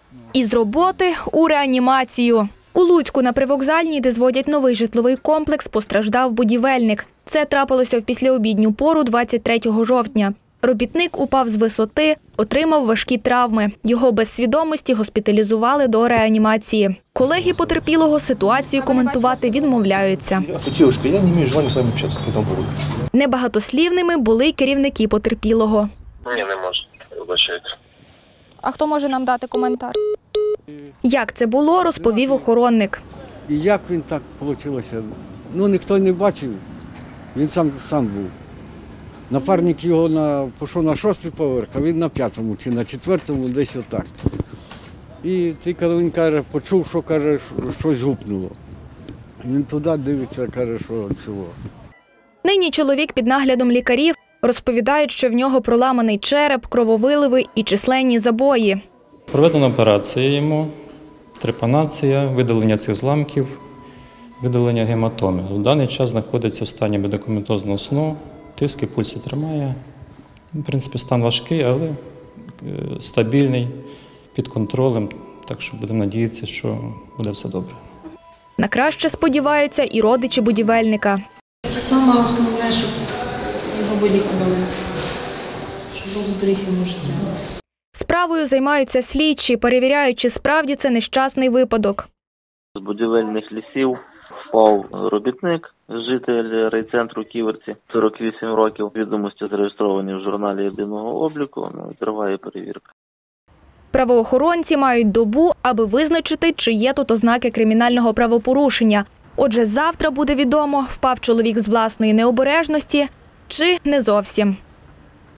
Із роботи у реанімацію. У Луцьку на Привокзальній, де зводять новий житловий комплекс, постраждав будівельник. Це трапилося в післяобідню пору 23 жовтня. Робітник упав з висоти, отримав важкі травми. Його без свідомості госпіталізували до реанімації. Колеги потерпілого ситуацію коментувати відмовляються. Дівчинка, я не маю бажання з вами спілкуватися по цьому поводу. Небагатослівними були й керівники потерпілого. Ні, не можу. Вибачайте. А хто може нам дати коментар? Як це було, розповів охоронник. І як він так вийшло? Ну, ніхто не бачив, він сам був. Напарник його пішов на 6-й поверх, а він на 5-му чи на 4-му, десь отак. І тільки він каже, почув, що каже, щось гупнуло. Він туди дивиться, каже, що цього. Нині чоловік під наглядом лікарів. Розповідають, що в нього проламаний череп, крововиливи і численні забої. Проведена операція йому, трепанація, видалення цих зламків, видалення гематоми. В даний час знаходиться в стані медикаментозного сну, тиск і пульси тримає. В принципі, стан важкий, але стабільний, під контролем. Так що будемо надіятися, що буде все добре. На краще сподіваються і родичі будівельника. Саме основне, щоб його вилікували, щоб Бог зберіг йому життя. Справою займаються слідчі, перевіряють, чи справді це нещасний випадок. З будівельних лісів впав робітник, житель райцентру Ківерці, 48 років, відомості зареєстровані в журналі єдиного обліку, триває перевірка. Правоохоронці мають добу, аби визначити, чи є тут ознаки кримінального правопорушення. Отже, завтра буде відомо, впав чоловік з власної необережності чи не зовсім.